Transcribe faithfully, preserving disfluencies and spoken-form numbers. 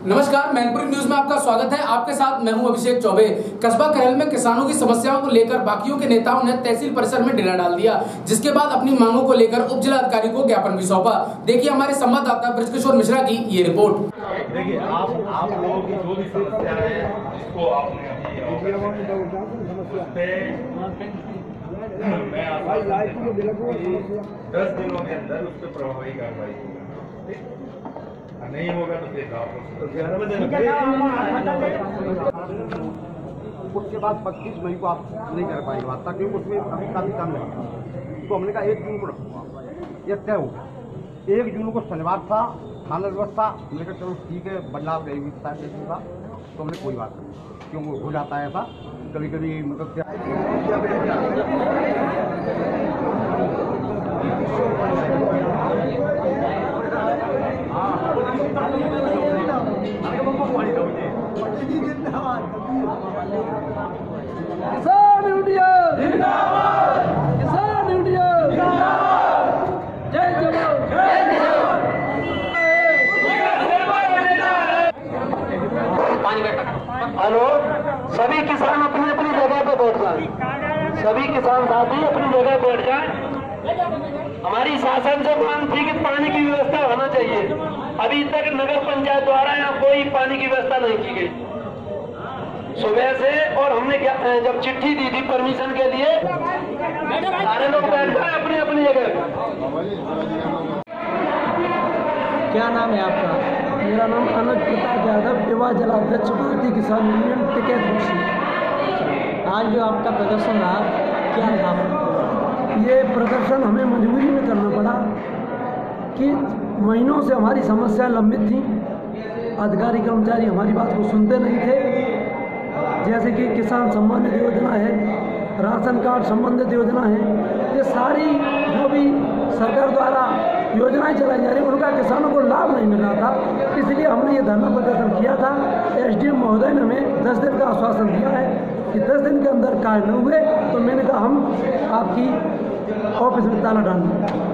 नमस्कार, मैनपुरी न्यूज में आपका स्वागत है। आपके साथ मैं हूं अभिषेक चौबे। कस्बा करैल में किसानों की समस्याओं को लेकर बाकियों के नेताओं ने तहसील परिसर में डेरा डाल दिया, जिसके बाद अपनी मांगों को लेकर उप जिला अधिकारी को ज्ञापन भी सौंपा। देखिए हमारे संवाददाता ब्रजकिशोर मिश्रा की ये रिपोर्ट। देखिए आप आप लोगों की जो भी समस्या है जिसको आपने मैं दस दिनों के अंदर उस पर प्रभावी कार्रवाई होगी, नहीं होगा तो फिर आप ग्यारह बजे उसके बाद पच्चीस मई को आप नहीं कर पाएंगे बात, ताकि उसमें अभी काफी काम लगेगा। तो हमने कहा एक जून को रखूंगा, ये तय हो गया। एक जून को शनिवार था, थाना व्यवस्था, हमने कहा चलो ठीक है, बदलाव गई हुई था तो हमने कोई बात नहीं, क्यों हो जाता है ऐसा कभी कभी, मतलब क्या किसान यूनियन जिंदाबाद, किसान यूनियन जिंदाबाद, जय जवान जय किसान। हेलो, सभी किसान अपनी अपनी जगह पे बैठ जाए, सभी किसान साथी अपनी जगह बैठ जाए। हमारी शासन से मांग थी कि पानी की व्यवस्था होना चाहिए। अभी तक नगर पंचायत द्वारा यहाँ कोई पानी की व्यवस्था नहीं की गई सुबह से, और हमने क्या जब चिट्ठी दी थी परमिशन के लिए, सारे लोग बैठ गए अपनी अपनी जगह। क्या नाम है आपका? मेरा नाम अनुज प्रताप यादव, युवा जिलाध्यक्ष भारतीय किसान यूनियन टिकैत बख्शी। आज जो आपका प्रदर्शन रहा, क्या था? ये प्रदर्शन हमें मजबूरी में करना पड़ा कि महीनों से हमारी समस्याएं लंबित थीं, अधिकारी कर्मचारी हमारी बात को सुनते नहीं थे। जैसे कि किसान सम्मान निधि योजना है, राशन कार्ड संबंधित योजना है, ये सारी जो भी सरकार द्वारा योजनाएं चलाई जा रही उनका किसानों को लाभ नहीं मिल रहा था। इसलिए हमने ये धरना प्रदर्शन किया था। एसडीएम महोदय ने हमें दस दिन का आश्वासन दिया है कि दस दिन के अंदर कार्य न हुए तो मैंने कहा हम आपकी ऑफिस में ताला डाल देंगे।